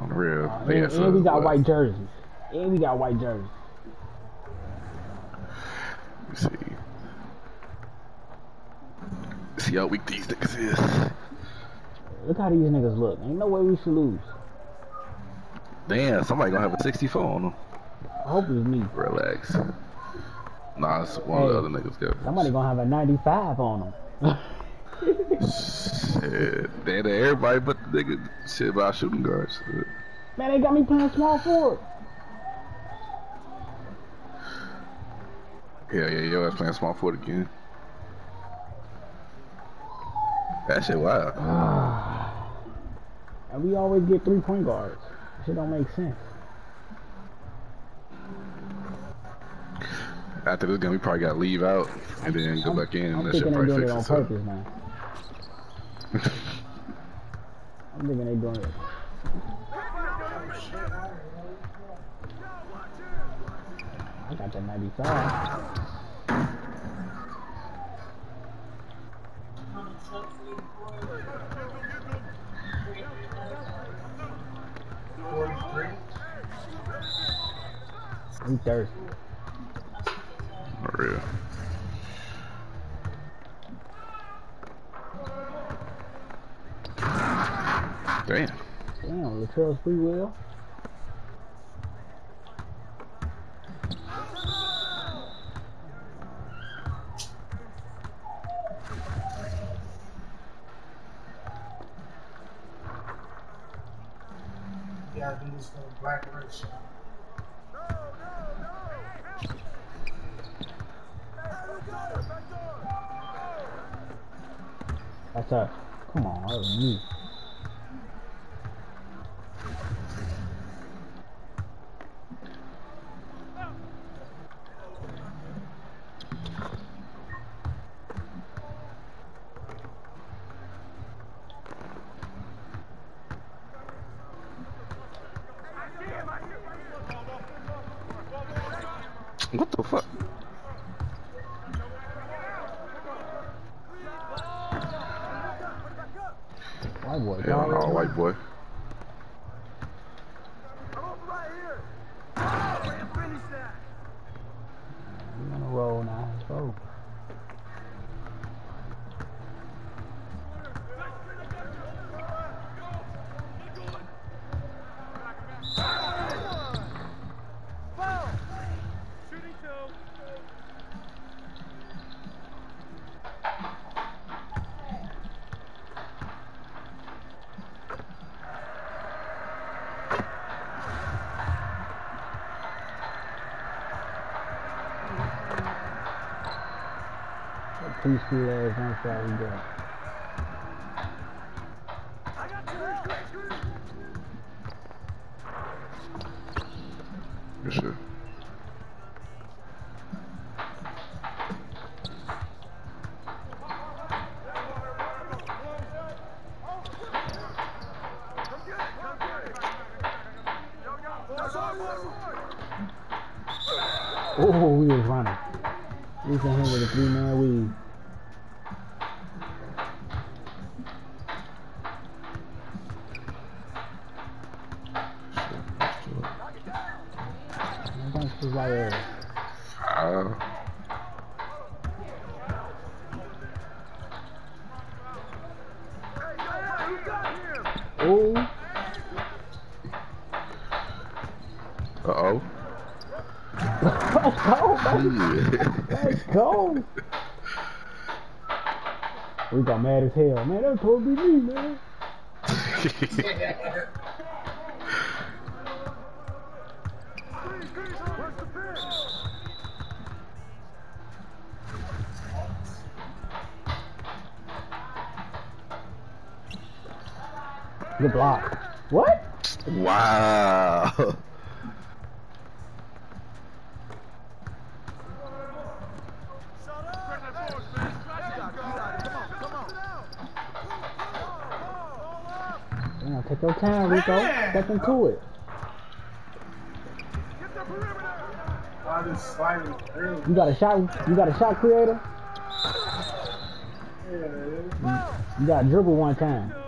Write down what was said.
On the real. And we got white jerseys. And we got white jerseys. Let's see. See how weak these niggas is. Look how these niggas look. Ain't no way we should lose. Damn, somebody gonna have a 64 on them. I hope it's me. Relax. Nah, it's one of the other niggas got. Somebody gonna have a 95 on them. Shit. Damn, everybody but the nigga shit about shooting guards. Shit. Man, they got me playing small forward. Yeah, yo, ass playing small forward again. That shit wild. And we always get 3 point guards. Shit don't make sense. After this game, we probably gotta leave out and then go back in, and that shit probably fix itself. I'm thinking they doing it on purpose, man. I'm thinking they doing it. I got that 95. I'm thirsty. For real. Damn. Damn, Latrell's free will. Yeah, I do this for the black race. That's us. Come on, that was me. What the fuck? White boy. Hell no, white boy. We on a roll now. Let's go. Preschool ass one shot we got. Good shit. Oh, we was running. We was in here with a 3-man weed. Oh. Uh-oh. Let's go, baby. Let's go. We got mad as hell. Man, that's supposed to be me, man. Good block. What? Wow. Damn, take your time, Rico. Step into it. You got a shot. You got a shot creator. You got to dribble one time.